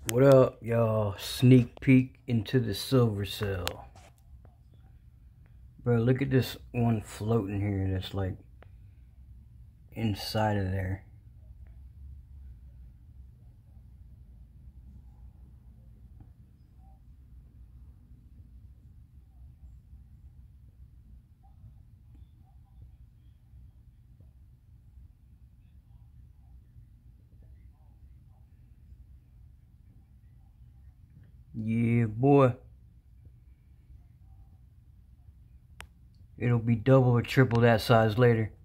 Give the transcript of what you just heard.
What up, y'all? Sneak peek into the silver cell. Bro, look at this one floating here that's like inside of there. Yeah, boy. It'll be double or triple that size later.